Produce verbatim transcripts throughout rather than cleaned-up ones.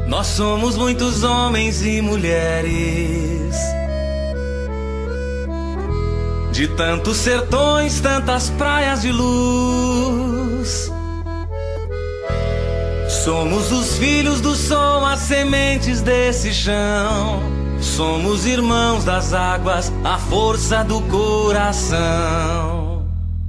Nós somos muitos homens e mulheres, de tantos sertões, tantas praias de luz. Somos os filhos do som, as sementes desse chão. Somos irmãos das águas, a força do coração.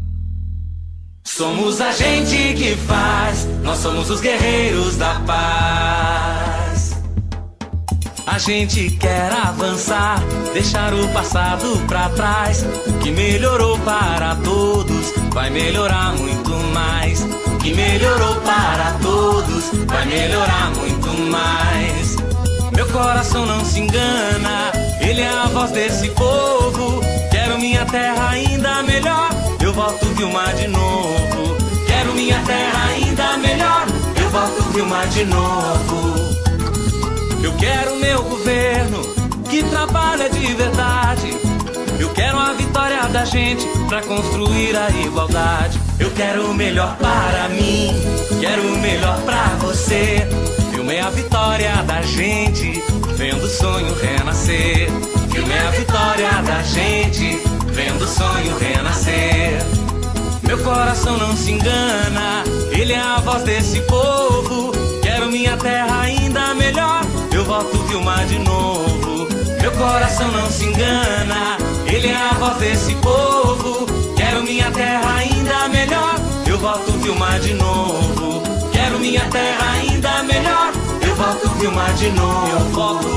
Somos a gente que faz, nós somos os guerreiros da paz. A gente quer avançar, deixar o passado pra trás. O que melhorou para todos, vai melhorar muito mais. O que melhorou para todos, vai melhorar muito mais. Meu coração não se engana, ele é a voz desse povo. Quero minha terra ainda melhor, eu volto filmar de novo. Quero minha terra ainda melhor, eu volto filmar de novo. Eu quero meu governo que trabalha de verdade. Eu quero a vitória da gente pra construir a igualdade. Eu quero o melhor para mim, quero o melhor pra você. Filmei a vitória da gente, vendo o sonho renascer. Filmei a vitória da gente, vendo o sonho renascer. Meu coração não se engana, ele é a voz desse povo. Quero minha terra ainda melhor, eu volto filmar de novo. Meu coração não se engana, ele é a voz desse povo. Quero minha terra ainda melhor, eu volto filmar de novo. Quero minha terra ainda melhor, eu volto filmar de novo. Eu volto